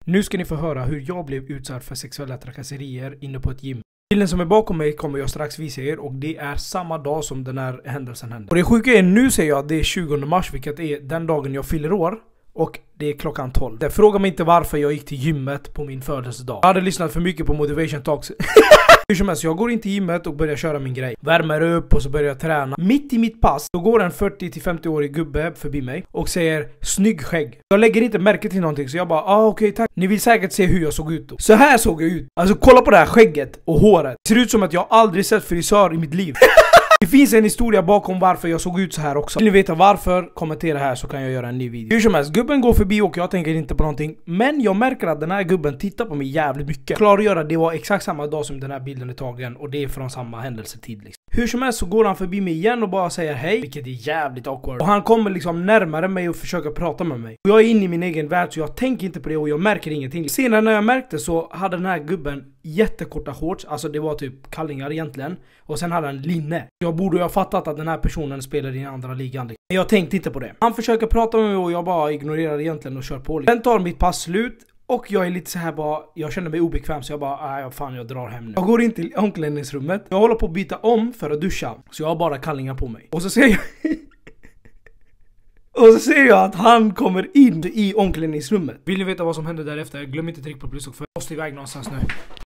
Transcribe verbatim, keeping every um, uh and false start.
Nu ska ni få höra hur jag blev utsatt för sexuella trakasserier inne på ett gym. Bilden som är bakom mig kommer jag strax visa er, och det är samma dag som den här händelsen hände. Och det sjuka är, nu ser jag att det är tjugonde mars, vilket är den dagen jag fyller år. Och det är klockan tolv. Det frågar mig inte varför jag gick till gymmet på min födelsedag. Jag hade lyssnat för mycket på motivation talks. Hur som helst, jag går in till gymmet och börjar köra min grej. Värmer upp och så börjar jag träna. Mitt i mitt pass, då går en fyrtio till femtio-årig gubbe förbi mig och säger snygg skägg. Jag lägger inte märke till någonting, så jag bara ah okej okay, tack. Ni vill säkert se hur jag såg ut då. Så här såg jag ut. Alltså kolla på det här skägget och håret. Det ser ut som att jag aldrig sett frisör i mitt liv. Det finns en historia bakom varför jag såg ut så här också. Vill ni veta varför? Kommentera här så kan jag göra en ny video. Hur som helst, gubben går förbi och jag tänker inte på någonting. Men jag märker att den här gubben tittar på mig jävligt mycket. Klargöra, det var exakt samma dag som den här bilden är tagen. Och det är från samma händelsetid liksom. Hur som helst så går han förbi mig igen och bara säger hej. Vilket är jävligt awkward. Och han kommer liksom närmare mig och försöker prata med mig. Och jag är inne i min egen värld så jag tänker inte på det och jag märker ingenting. Senare när jag märkte så hade den här gubben jättekorta shorts. Alltså det var typ kallingar egentligen. Och sen hade han linne. Jag borde ju ha fattat att den här personen spelade i den andra ligan. Men jag tänkte inte på det. Han försöker prata med mig och jag bara ignorerar egentligen och kör på. Sen tar mitt pass slut. Och jag är lite så här bara, jag känner mig obekväm så jag bara, nej fan jag drar hem nu. Jag går in till omklädningsrummet. Jag håller på att byta om för att duscha. Så jag har bara kallingar på mig. Och så ser jag Och så ser jag att han kommer in i omklädningsrummet. Vill ni veta vad som hände därefter? Glöm inte tryck på plus och för. Jag måste iväg någonstans nu.